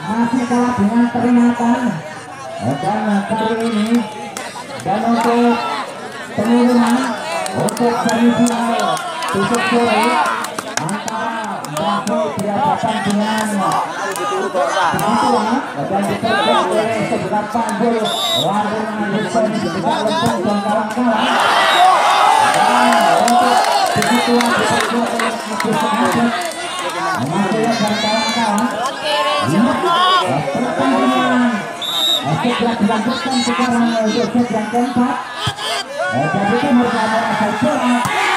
masih kalah dengan peringatan. Dan kali ini dan untuk pengumuman untuk semifinal besok sore antara Bravo berhadapan dengan Hangtua dan diterima oleh sebelah panggul Labuan Wilson dengan lempeng dan kawan-kawan. Dan untuk begituan diterima oleh Agus Sengaja Maria dan kawan-kawan. Pertandingan segera dilanjutkan sekarang untuk set yang keempat. Jadi Timur Jawa asal bola.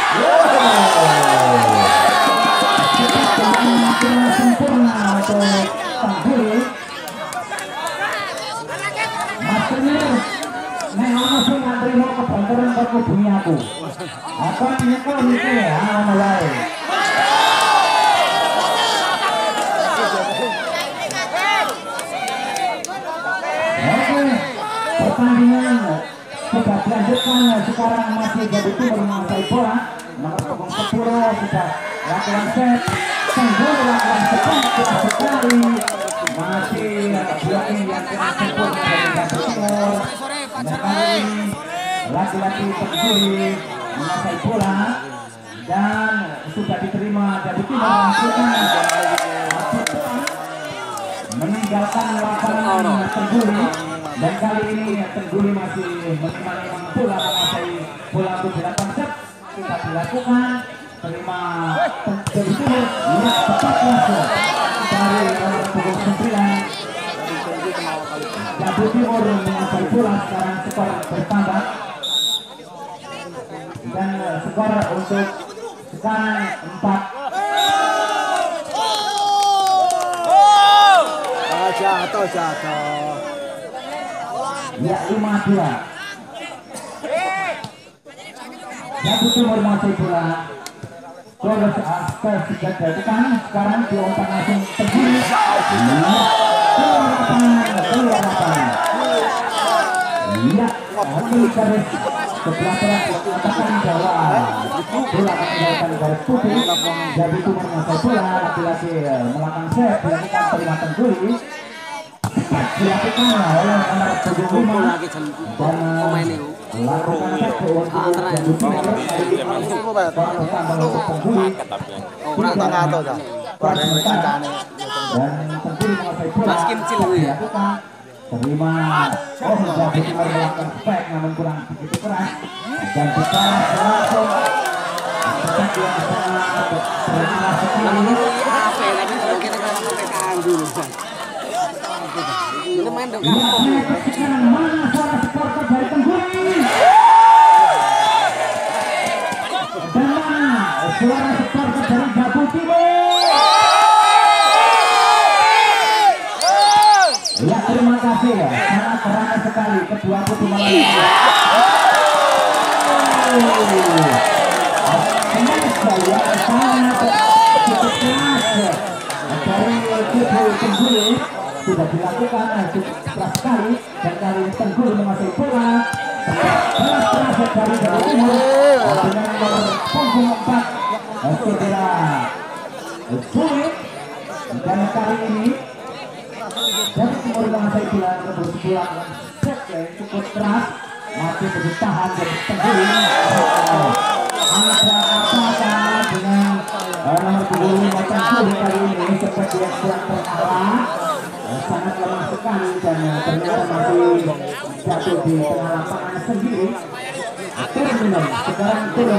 Dengan sempurna untuk Tangguli. Maksudnya memang langsung ngantri mau kebantaran ke kubungnya aku. Apa nyekel itu ya mulai. Pertandingan sudah dilanjutkan, sekarang masih Jadi Timur menguasai bola. Nomor punggung 10 sudah lakukan set, Tangguli lakukan sekali masih blocking yang kena sempurna dari Jadi Timur. Dan kali ini laki-laki Tangguli menguasai bola dan sudah diterima Jadi Timur meninggalkan lapangan Tangguli. Dan kali ini Tangguli masih menerima bola menguasai bola untuk dilakukan set. Sudah dilakukan, terima Jadi Timur, lihat tepat langsung dari nomor punggung 9. Jadi Timur menguasai bola, sekarang skor bertambah dan skor untuk sekarang 4. Jatuh. Ya 5-2. Jadi Timur masih bola. Terus aspek sudah dilakukan. Sekarang diumpan langsung Tangguli. Keluar lapangan. Iya, ini garis sebelah tengah mengatakan bahwa bola akan dilakukan garis putih. Jadi Timur menguasai bola, laki-laki melakukan set, dilakukan terima Tangguli. Dilakukan oleh nomor 75 dan lakukan set untuk Jadi Timur dan Tangguli menguasai bola. Dilakukan terima Jadi Timur melakukan spek namun kurang begitu keras dan dibalas langsung set yang sangat berhasil sekali. Sekarang mana suara supporter dari Tangguli dan mana suara supporter dari Jadi Timur. Ya terima kasih ya, sangat terang sekali kedua kubu malam ini. Sangat cukup keras dari kubu Tangguli. Sudah dilakukan keras sekali dan kali ini Tangguli menguasai bola. Keras dari Jadi Timur dengan nomor punggung 4 saudara Bulit. Dan kali ini Jadi Timur menguasai bola rebut bola set yang cukup keras, masih bertahan dari Tangguli. Ada apa dengan nomor punggung 5 Tangguli kali ini seperti yang sedang terarah. Sangat lemah sekali dan ternyata masih jatuh di tengah lapangan sendiri. Sekarang turun.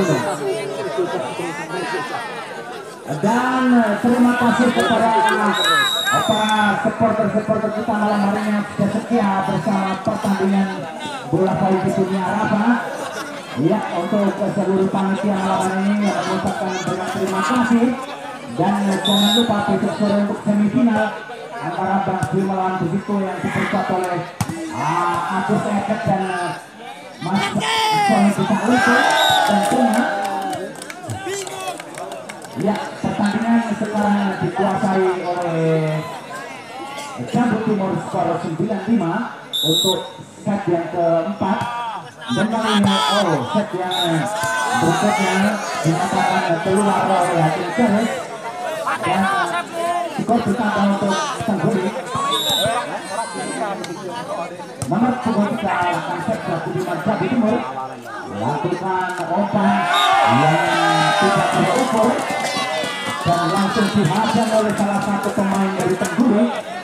Dan terima kasih kepada para supporter kita malam hari ini sudah setia bersama pertandingan bola voli di dunia Rafa. Ya, untuk seluruh panitia malam hari ini mengucapkan banyak terima kasih dan jangan lupa besok sore untuk semifinal antara Bravo melawan Begitu yang diperkuat oleh Agus Eket dan Mas Sony bisa untuk tentunya. Ya, pertandingan sekarang dikuasai oleh Jadi Timur skor 9-5 untuk set yang keempat. Dan kali ini set yang berikutnya dinyatakan keluar oleh hakim garis dan skor bertambah untuk Tangguli punggung 3 akan set Budiman Jawa Timur lakukan umpan yang tidak terukur dan langsung dihajar oleh salah satu pemain dari Tengguri.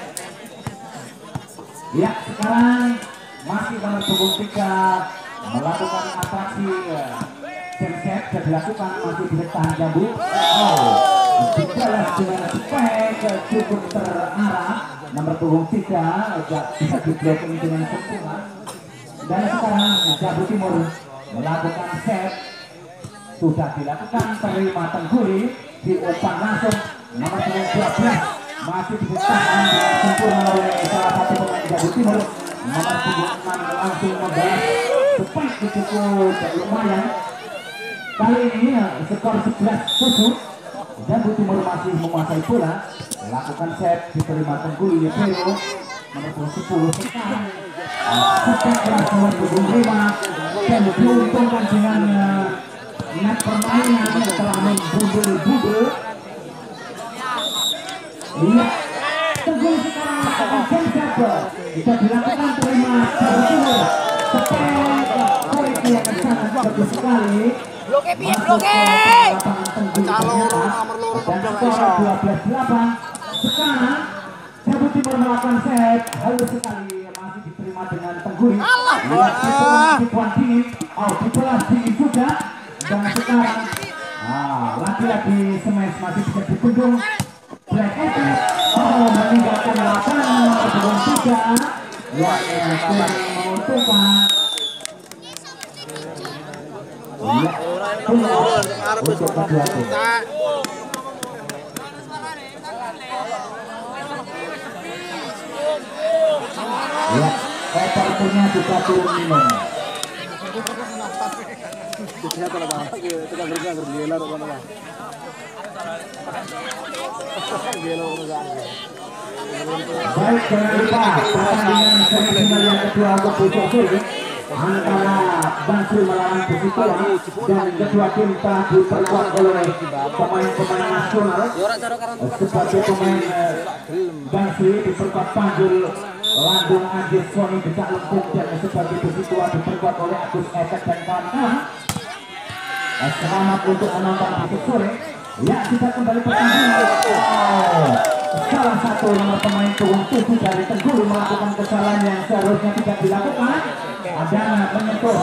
Ya, sekarang masih nomor punggung 3 melakukan atraksi set sudah dilakukan, masih bisa tahan jambu. Dibalas dengan spek cukup terarah, nomor punggung 3 bisa diblocking dengan sempurna. Dan sekarang Jawa Timur melakukan set, sudah dilakukan, terima Tengguri, diumpan langsung nomor punggung 12 masih ditahan dengan sempurna oleh salah satu pemain Jawa Timur. Nomor punggung 6 langsung membalas spek cukup lumayan. Kali ini skor 11-7. Jawa Timur masih menguasai bola, lakukan set, diterima Tengguri Libero nomor 10 sekarang setiap kelas nomor 5 dan diuntungkan dengan net permainan yang telah membudel-budel. Lihat Tengguri sekarang melakukan jam bisa dilakukan, terima Jawa Timur seperti yang sangat bagus sekali. Bloke piye bloke? Calon nomor loro Dan skor 12-8. Sekarang Jawa Timur melakukan set, halus sekali, masih diterima dengan Tengguri. Situan dingin, dibelas dingin juga. Dan sekarang lagi-lagi smash masih bisa dibendung. Black Attack, meninggalkan lapangan nomor punggung 3 yang kurang menguntungkan. Untuk kedua tim. Ya, operatornya juga turun minum. Baik, jangan lupa pertandingan semifinal yang kedua untuk besok sore antara Bansul melawan Persitola, dan kedua tim telah diperkuat oleh pemain-pemain nasional. Sebagai pemain Bansul diperkuat Panjul Landung Anjir Sony Becak Lempung, dan sebagai Persitola diperkuat oleh Agus Efek dan kawan-kawan. Selamat untuk menonton besok sore. Ya, kita kembali pertandingan. Salah satu nomor pemain punggung 7 dari Tengguri melakukan kesalahan yang seharusnya tidak dilakukan, dan menyentuh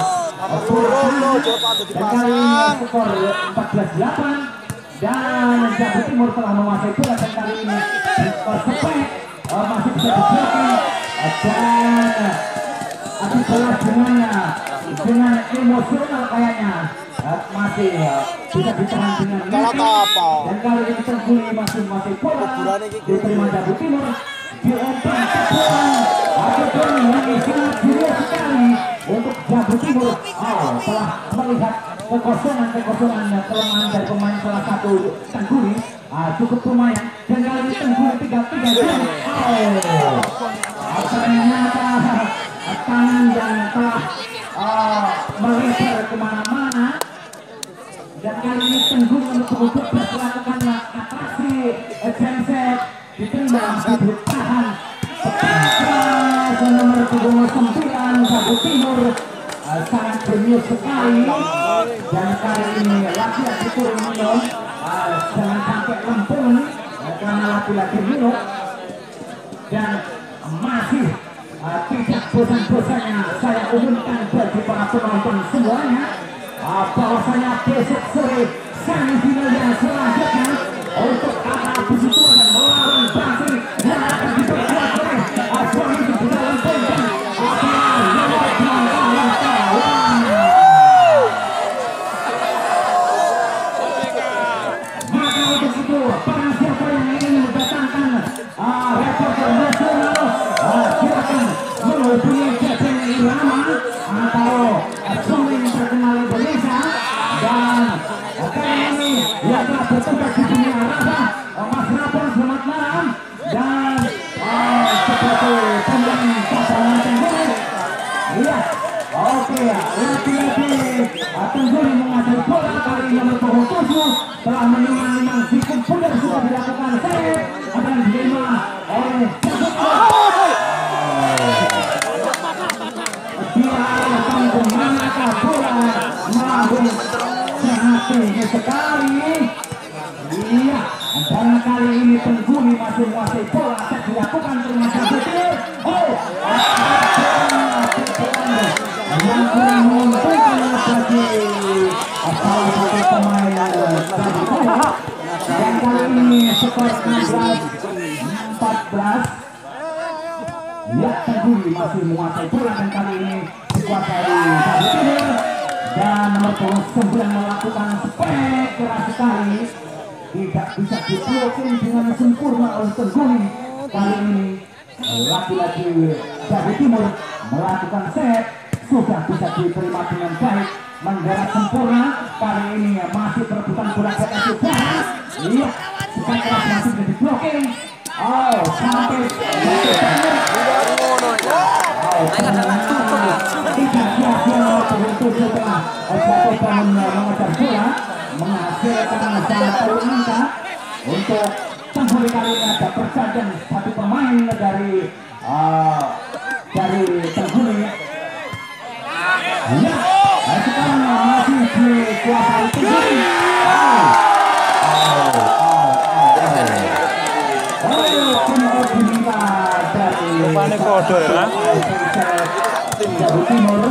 dan kali ini skor 14-8 dan Jawa Timur telah menguasai bola, dan kali ini skor spek masih bisa diblokir dan dibalas dengan emosional kayaknya. Masih bisa ditahan dengan dan kali ini Tengguri masih bola, diterima Jawa Timur, diumpan ataupun yang sangat jauh sekali untuk Jawa Timur. Telah melihat kekosongan kelemahan dari pemain salah satu Tengguri cukup lumayan, dan kali ini Tengguri 3-3. Ternyata tangan yang telah melebar kemana-mana. Dan kali ini Tengguri untuk melakukan atraksi genset, diterima, ditahan dan nomor punggung 9 Jawa Timur sangat jenius sekali, dan kali ini laki-laki turun minum, jangan sampai lempung karena laki-laki minum, dan masih tidak bosan-bosannya saya umumkan bagi para penonton semuanya bahwasanya besok sore semifinal yang selanjutnya untuk kata Persitola dan melawan Bansul yang akan diperkuat oleh Suami di dalam tembak maka untuk itu para siapa yang ingin mendatangkan reporter nasional silakan menghubungi Cecen Irama atau pemain terkenal Indonesia, dan kali ini yang telah bertugas di dunia rasa Mas Rapon, selamat malam, dan seperti pemain pasangan Tengguri. Iya, oke, lagi-lagi Tengguri menguasai bola, kali nomor punggung 7 telah menimang-nimang sikap benar sudah dilakukan set, akan diterima oleh Jawa Timur. Ya, Tengguli masih menguasai bola dan kali ini dikuasai Jawa Timur. Dan nomor 29 melakukan spek keras sekali, tidak bisa diblokir dengan sempurna oleh Tengguli. Kali ini lagi-lagi Jawa Timur melakukan set, sudah bisa diterima dengan baik, menggerak sempurna. Kali ini masih perebutan bola ke atas. Iya, spek keras masih jadi blocking. Oh, sampai menghasilkan satu angka untuk Tengguli. Kali ini ada persajian satu pemain dari Tengguli. Ya, sekarang masih dikuasai Tengguli. Rupanya kodor ya. Jawa Timur.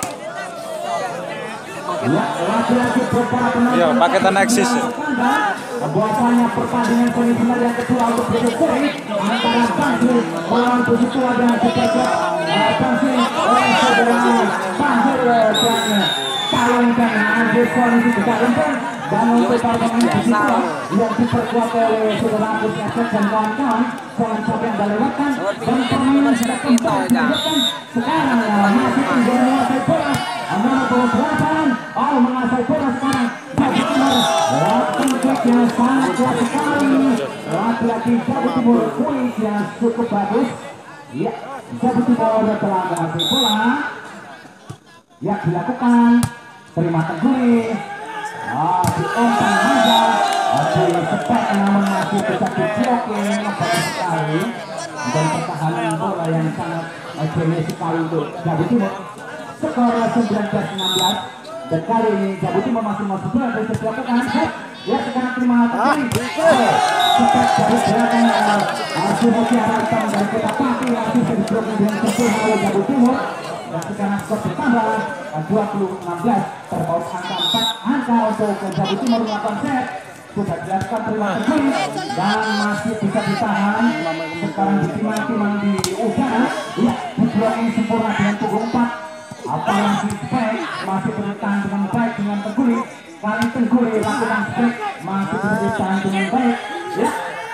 Ya, lagi-lagi beberapa penonton. Iya, paketan eksis. Bahwasanya pertandingan semifinal yang kedua untuk berikutnya antara Bangsil melawan Pusitua dan juga Bangsil oleh saudara Bangsil dan Calon dan Andres Kondisi juga lempeng. Dan untuk para pemain Pusitua yang diperkuat oleh saudara Agus Esek dan kawan-kawan, jangan sampai anda lewatkan. Dan permainan sudah kembali dilakukan. Sekarang masih tinggal menguasai bola. Nomor 28 menguasai bola sekarang. Jawa Timur melakukan cek yang sangat kuat sekali. Lagi-lagi Jawa Timur kuis yang cukup bagus. Ya, Jawa Timur telah menguasai bola. Ya, dilakukan. Terima Tengguli. Diumpan saja. Di spek namun masih bisa di-blocking. Bagus sekali. Dan pertahanan bola yang sangat jenis sekali untuk Jawa Timur. Skor 19-16. Dan kali ini Jawa Timur masih bola bisa dilakukan. Ya, sekarang terima Tengguli. Spek dari belakang Suhoki Arantang dari Kota Pati masih bisa di-blocking dengan sempurna oleh Jawa Timur. Dan sekarang skor bertambah 20-16. Terpaut angka 4 angka untuk Jawa Timur melakukan set. Sudah dilakukan terima Tengguli dan masih bisa ditahan. Sekarang ditimang-timang di udara. Ya, di-blocking sempurna dengan punggung 4. Apalagi spek masih bertahan dengan baik dengan Tengguli. Kali Tengguli lakukan spek masih bisa ditahan dengan baik. Ya.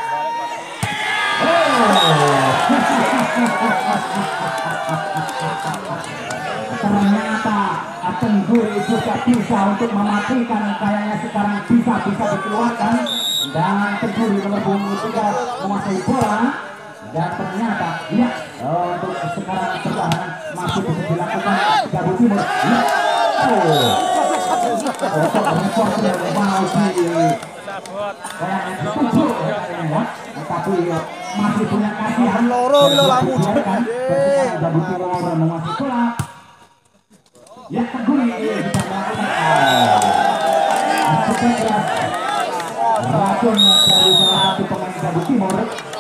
Ternyata Tengguli juga bisa untuk mematikan, kayaknya sekarang bisa dikeluarkan. Dan Tengguli nomor 23 menguasai bola. Dan ternyata ya, untuk sekarang pertahanan masih bisa dilakukan Jawa Timur. Ya. Rekor yang mau kayaknya setuju kayaknya, tapi masih punya kasihan. Dibiarkan Jawa Timur menguasai bola. Ya, Tengguli bisa melakukan racun dari salah satu pemain Jawa Timur.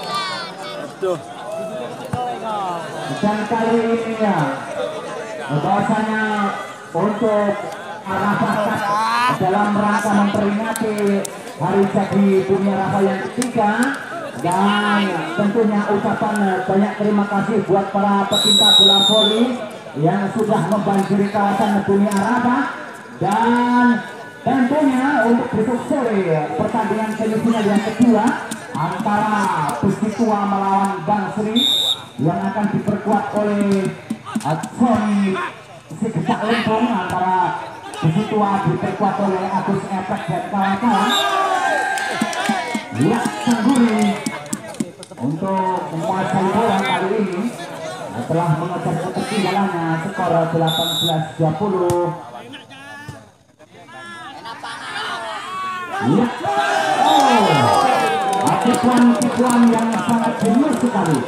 Dan kali ini ya, bahwasanya untuk arah bakat dalam rangka memperingati hari jadi dunia rafa yang ketiga. Dan tentunya ucapan banyak terima kasih buat para pecinta bola voli yang sudah membanjiri kawasan dunia rafa. Dan tentunya untuk besok sore pertandingan semifinal yang kedua antara Pusitua melawan Bangsri yang akan diperkuat oleh Sony Sigecak Lempung, antara Pusitua diperkuat oleh Agus Efek dan kawan-kawan. Ya, Tengguli untuk menguasai bola kali ini telah mengejar ketertinggalannya skor 18-20. Ya, tikuan yang sangat jenius sekali.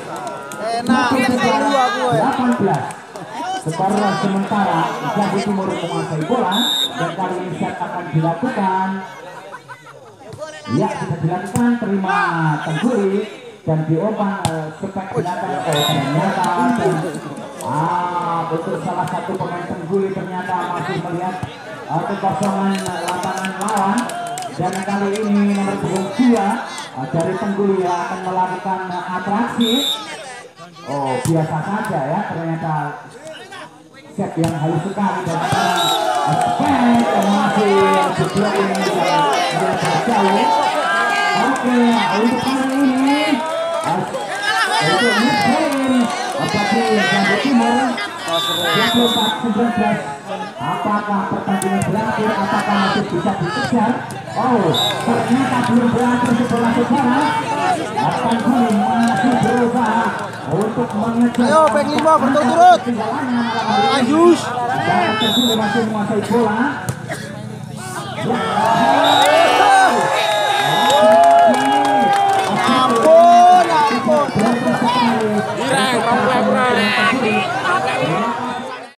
18. Skor sementara Jawa Timur menguasai bola dan kali ini set akan dilakukan. Ya, sudah dilakukan, terima Tengguli dan diumpan spek belakang ternyata. Betul, salah satu pemain Tengguli ternyata masih melihat kekosongan lapangan lawan. Dan kali ini nomor 2 dari Tengguli akan melakukan atraksi. Oh, biasa saja ya, ternyata set yang halus sekali dan sekarang masih berjuang ini jauh. Oke, untuk kali ini untuk Muslim bagi Jambi Timur 24-19. Apakah pertandingan berakhir? Apakah masih bisa dikejar? Oh, ternyata belum berakhir setelah saudara. Akan Kuning masih berusaha untuk mengejar. Ayo, back 5 berturut-turut. Ayus. Dan masih menguasai bola.